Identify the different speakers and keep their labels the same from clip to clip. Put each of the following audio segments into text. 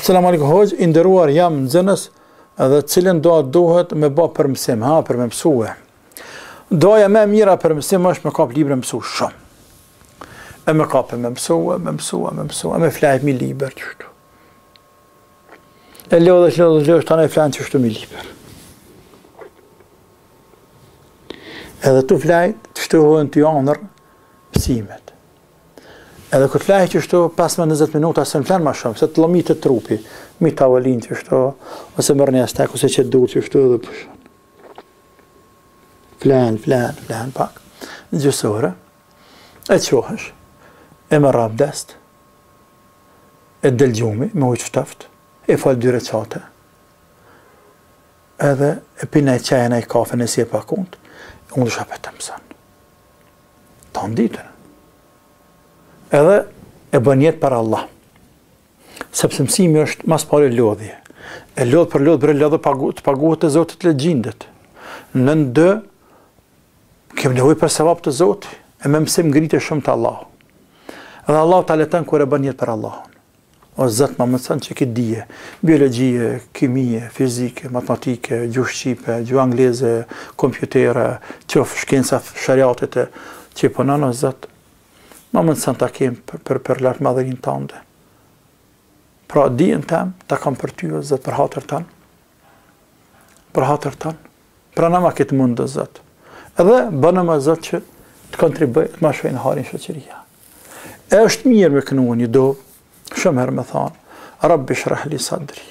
Speaker 1: Selam alaikum hoj, i nderuar jam nxënës edhe cilën doa duhet me bë për mësim, për me mësue. Doja më e mira për mësim është me kap libre mësu shumë. E me kapë me mësue, me flajt mi liber qështu. E lodhë, tani e flajt qështu mi liber. Edhe tu flajt, qështu hojnë të janër pësimet. Edhe këtë flajt qështu 15-20 minuta se në flenë ma shumë, se të lëmit të trupi, mi të avalin qështu, ose mërë një stek, ose që dur qështu edhe pëshon. Flenë pak, në gjësore, e qohësh, e më rabdest, e delgjumi, me ujtë shtaft, e falë 2 recate, edhe e pina e qajën e kafe në si e pakunt, unë dësha për të mësën. Ta në ditën. Edhe e bën jetë për Allah. Sepse mësimi është mas pari lodhje. E lodhë për lodhë të paguhet të Zotit legjindet. Në ndë, kemë nevojë për sevap të Zotit, e me mësim ngritë shumë të Allah. Edhe Allah të aletën kër e bën jetë për Allah. O Zot më mëson që këtë dije, biologjie, kimie, fizike, matematike, gjuhë shqipe, gjuhë angleze, kompjutere, qofë shkenca shariatit që i punon, o Zot, më mëson ta kem për lartë madhërinë tënde. Pra dijen tem, ta kam për ty, o Zot, për hatër tënë. Për hatër tënë. Pra në ma këtë mundë, o Zot. Edhe bënëm, o Zot, që të kontribuj, të ma shvejnë harin shoqëria. E është mirë me kënu një do, shumë herë me thonë, Rabbi shrah li sadri.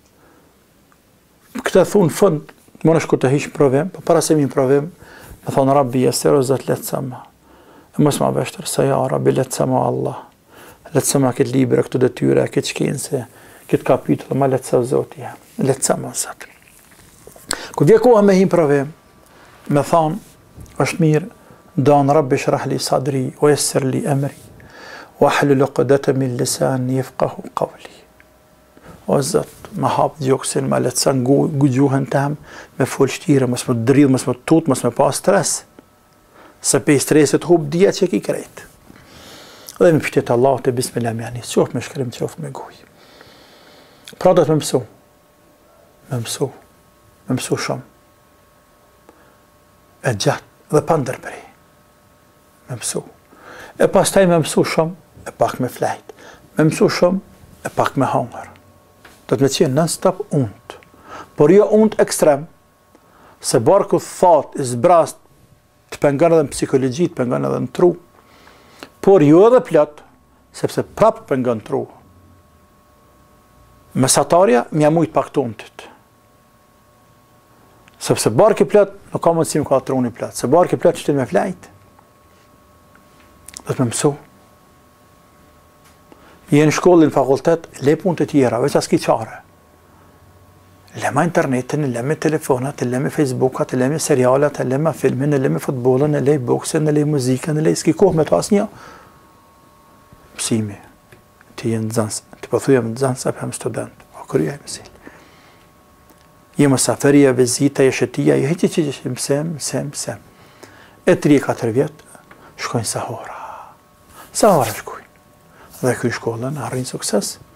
Speaker 1: Këtë thunë fund, më në shku të hishë provim, për para se mi provim, me thonë Rabbi jesër, o Zot, letë ma. E mos ma veshtër, sa ja, Rabbi, letë ma Allah. Letë ma këtë libre, këtë detyre, këtë shkense, këtë kapitull, ma letë Zoti, letë ma Zot. Këtë vje koha me him provim, me thonë, është mirë, danë Rabbi shrah li sadri, o jesër li emri, wahlul uqdatan min lisani yafqahu qawli. O Zot, ma hap gjoksin, ma letësan gjuhën tam, me fol shtire, mos më dridh, mos më tut, mos më pa stres. Se pe stresit hub dhja që ki krejt. Dhe me pështet Allah të bismillah me anis, qofë me shkrim, qofë me guj. Pra do të me mësu shumë. E gjatë dhe pa ndërprej. Me mësu. E pas taj me mësu shumë, e pak me flajt. Me mësu shumë, e pak me hangër. Do të me qenë non-stop unt. Por jo unt ekstrem, se barku thot, izbrast, të pengon edhe në psikologi, të pengon edhe në tru. Por jo edhe plot, sepse prap të pengon në tru. Mesatarja, mja mujt pak të untit. Sepse barki plot, nuk ka mundësi më ka truni plot. Se barki plot që të me flajt. Do të me mësu. Jenë shkollin, fakultet, le punë të tjera, veç as ki qare. Le ma internetin, le me telefonat, le me Facebookat, le me serialat, le me filmin, le me futbolin, le boksin, le muzikën, le s'ki kohë me të asnjë. Mësimi, të jenë nëzans, të pëthujem nëzans, apë jam student, o kërja e mësil. Je mësaferia, vizita, je shëtia, je heqi që mësem. E 3-4 vjetë, shkojnë Sahara. Sahara shkojnë. Dhe këj shkollën arrin sukses.